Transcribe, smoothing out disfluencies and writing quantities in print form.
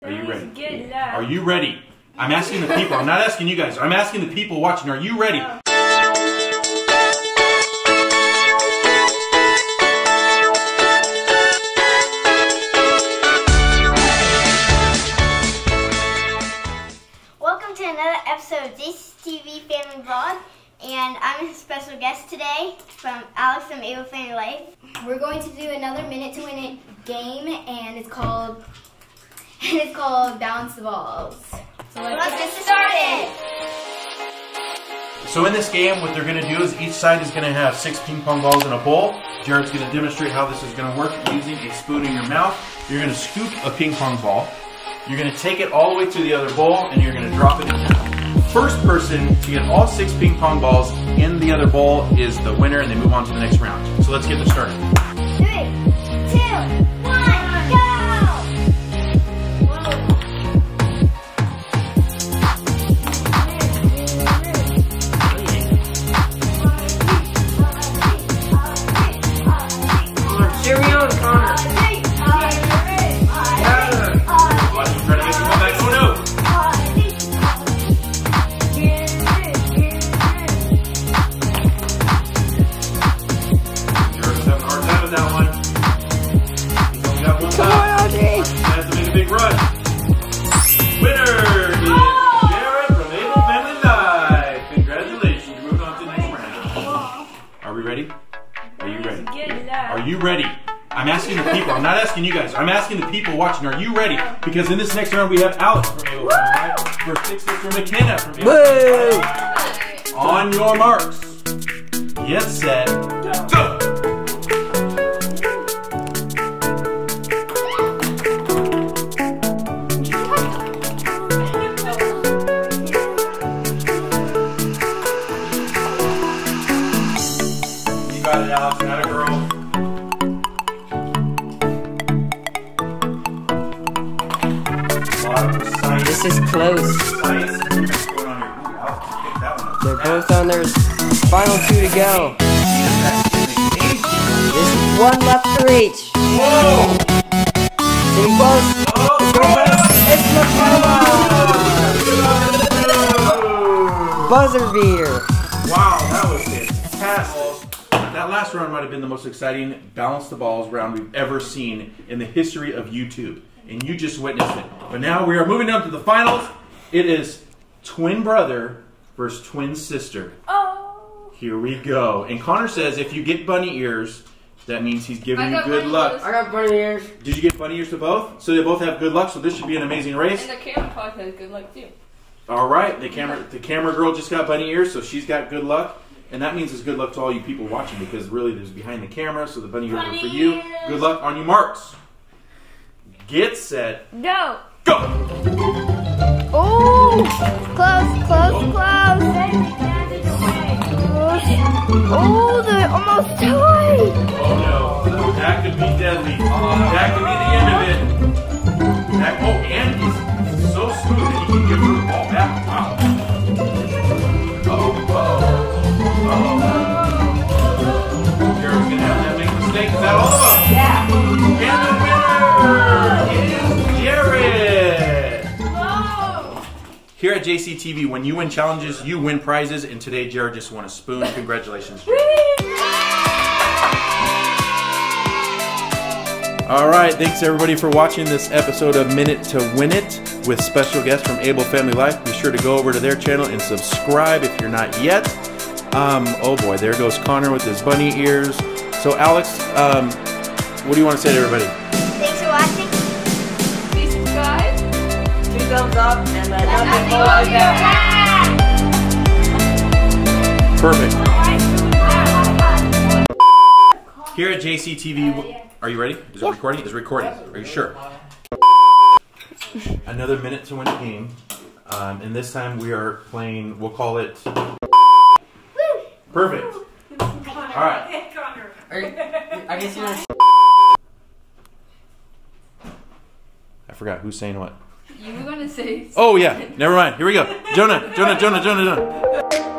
Are you ready? Are you ready? I'm asking the people. I'm not asking you guys. I'm asking the people watching. Are you ready? Welcome to another episode of JCTV Family Vlog, and I'm a special guest today from Alex from Able Family Life. We're going to do another minute to win it game, and it's called Balance the Balls. So let's get started. So in this game, what they're going to do is each side is going to have 6 ping pong balls in a bowl. Jared's going to demonstrate how this is going to work using a spoon in your mouth. You're going to scoop a ping pong ball. You're going to take it all the way to the other bowl, and you're going to drop it in there. First person to get all 6 ping pong balls in the other bowl is the winner, and they move on to the next round. So let's get this started. 3, 2, 1, go! Are you ready? I'm asking the people. I'm not asking you guys. I'm asking the people watching. Are you ready? Because in this next round we have Alex from Able Family Life versus Sister McKenna from Able Family Life. On your marks. Get set. Go! You got it, Alex. Not a girl. This is close. They're both on their final 2 to go. There's 1 left for each. Whoa! Getting close. It's McKenna! Buzzer beater. Wow, that was fantastic. That last round might have been the most exciting Balance the Balls round we've ever seen in the history of YouTube. And you just witnessed it. But now we are moving on to the finals. It is twin brother versus twin sister. Oh! Here we go. And Connor says if you get bunny ears, that means he's giving you good luck. I got bunny ears. Did you get bunny ears to both? So they both have good luck, so this should be an amazing race. And the camera pod has good luck too. Alright, the camera girl just got bunny ears, so she's got good luck. And that means it's good luck to all you people watching, because really there's behind the camera, so the bunny ears are for you. Good luck on your marks. Get set. Go! Go! Oh! Close, close, close! Oh, they're almost tied! Oh no, that could be deadly. That could be the end of it. And he's so smooth that he can give her the ball back. Wow. Jared's gonna have that make a mistake. Is that all of them? Yeah. And the winner is Jared! Whoa! Here at JCTV, when you win challenges, you win prizes, and today Jared just won a spoon. Congratulations, Jared. Alright, thanks everybody for watching this episode of Minute to Win It with special guests from Able Family Life. Be sure to go over to their channel and subscribe if you're not yet. Oh boy, there goes Connor with his bunny ears. So Alex, what do you want to say to everybody? Thanks for watching. Please subscribe. 2 thumbs up and nothing below. Perfect. Here at JCTV, are you ready? Is it recording? It's recording. Are you sure? Another minute to win a game. And this time we are playing, we'll call it... Perfect. Alright. I guess you know. I forgot who's saying what. You were going to say... Oh yeah, never mind. Here we go. Jonah.